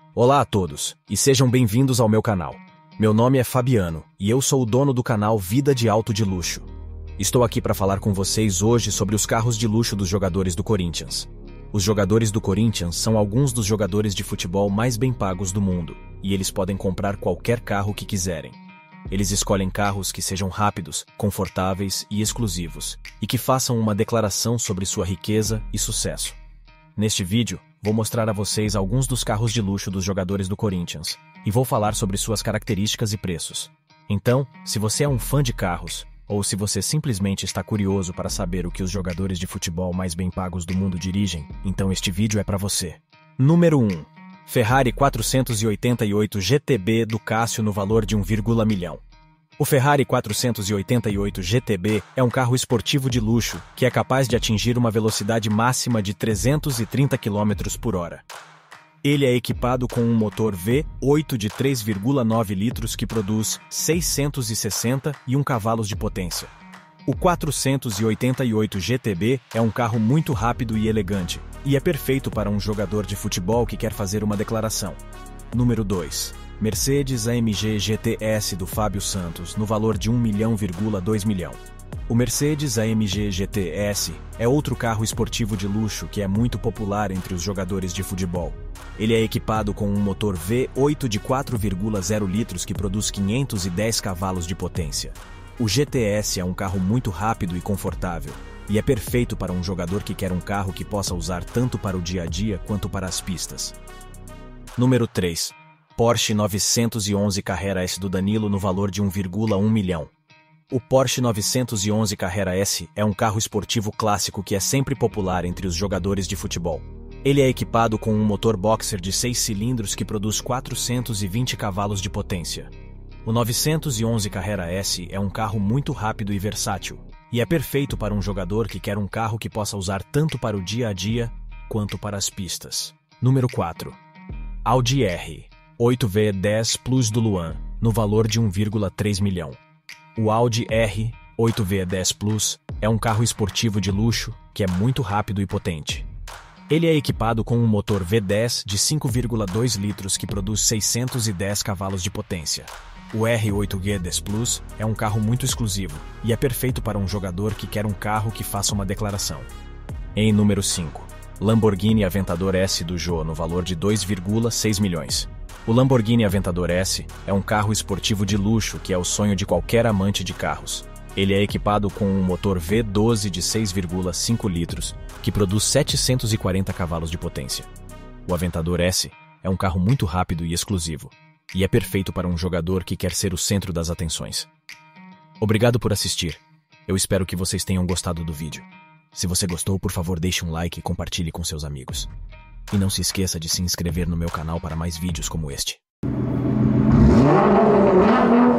Olá a todos, e sejam bem-vindos ao meu canal. Meu nome é Fabiano, e eu sou o dono do canal Vida de Auto de Luxo. Estou aqui para falar com vocês hoje sobre os carros de luxo dos jogadores do Corinthians. Os jogadores do Corinthians são alguns dos jogadores de futebol mais bem pagos do mundo, e eles podem comprar qualquer carro que quiserem. Eles escolhem carros que sejam rápidos, confortáveis e exclusivos, e que façam uma declaração sobre sua riqueza e sucesso. Neste vídeo, vou mostrar a vocês alguns dos carros de luxo dos jogadores do Corinthians, e vou falar sobre suas características e preços. Então, se você é um fã de carros, ou se você simplesmente está curioso para saber o que os jogadores de futebol mais bem pagos do mundo dirigem, então este vídeo é para você. Número 1. Ferrari 488 GTB do Cássio no valor de 1,1 milhão. O Ferrari 488 GTB é um carro esportivo de luxo que é capaz de atingir uma velocidade máxima de 330 km por hora. Ele é equipado com um motor V8 de 3,9 litros que produz 661 cavalos de potência. O 488 GTB é um carro muito rápido e elegante, e é perfeito para um jogador de futebol que quer fazer uma declaração. Número 2. Mercedes AMG GTS do Fábio Santos, no valor de 1,2 milhão. O Mercedes AMG GTS é outro carro esportivo de luxo que é muito popular entre os jogadores de futebol. Ele é equipado com um motor V8 de 4,0 litros que produz 510 cavalos de potência. O GTS é um carro muito rápido e confortável, e é perfeito para um jogador que quer um carro que possa usar tanto para o dia a dia quanto para as pistas. Número 3. Porsche 911 Carrera S do Danilo no valor de 1,1 milhão. O Porsche 911 Carrera S é um carro esportivo clássico que é sempre popular entre os jogadores de futebol. Ele é equipado com um motor boxer de 6 cilindros que produz 420 cavalos de potência. O 911 Carrera S é um carro muito rápido e versátil, e é perfeito para um jogador que quer um carro que possa usar tanto para o dia a dia quanto para as pistas. Número 4. Audi R8V10 Plus do Luan, no valor de 1,3 milhão. O Audi R8V10 Plus é um carro esportivo de luxo que é muito rápido e potente. Ele é equipado com um motor V10 de 5,2 litros que produz 610 cavalos de potência. O R8V10 Plus é um carro muito exclusivo e é perfeito para um jogador que quer um carro que faça uma declaração. Em número 5, Lamborghini Aventador S do Jô no valor de 2,6 milhões. O Lamborghini Aventador S é um carro esportivo de luxo que é o sonho de qualquer amante de carros. Ele é equipado com um motor V12 de 6,5 litros, que produz 740 cavalos de potência. O Aventador S é um carro muito rápido e exclusivo, e é perfeito para um jogador que quer ser o centro das atenções. Obrigado por assistir. Eu espero que vocês tenham gostado do vídeo. Se você gostou, por favor deixe um like e compartilhe com seus amigos. E não se esqueça de se inscrever no meu canal para mais vídeos como este.